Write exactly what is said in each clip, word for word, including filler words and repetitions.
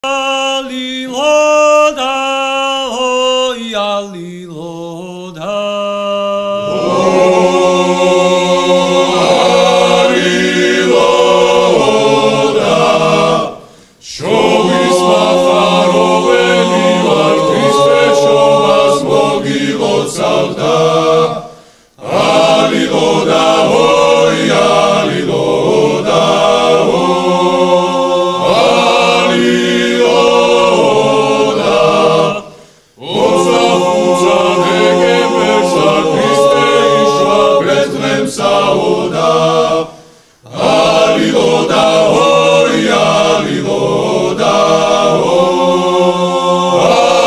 Aliloda, oi aliloda. Aliloda, šovis macharoveli vartiste šovas mogilocavda. Aliloda, oi aliloda, Saúda, aliloda, oi, aliloda, oh,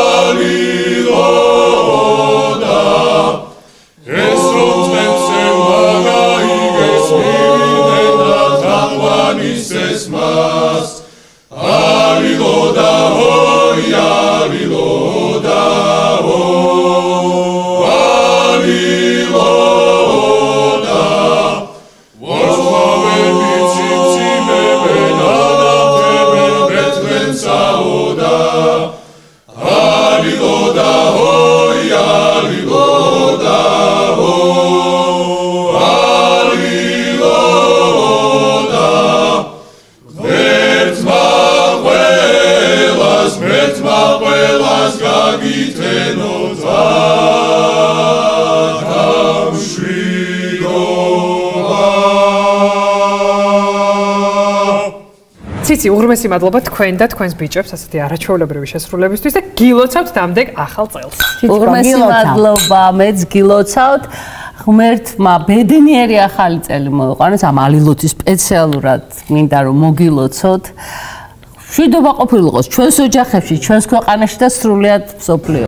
aliloda. Esrot vensem magaiges miriden atahuanis esmas. Aliloda, oi, aliloda, oh, aliloda. Aliloda, oi, aliloda, oh, aliloda. Vertma quelas, vertma quelas gagitenota, Ციცი, უღრმესი მადლობა თქვენ და თქვენს ბიჭებს ასეთი არაჩვეულებრივი შესრულებისთვის და გილოცავთ დამდეგ ახალ წელს. უღრმესი მადლობა, მეც გილოცავთ. ღმერთმა ბედნიერი ახალი წელი მოიყვანოს, ამ ალილოთი სპეციალურად მინდა რომ მოგილოცოთ. მშვიდობა ყოფილიყოს ჩვენს ოჯახებში, ჩვენს ქვეყანაში და სრულიად მსოფლიოში.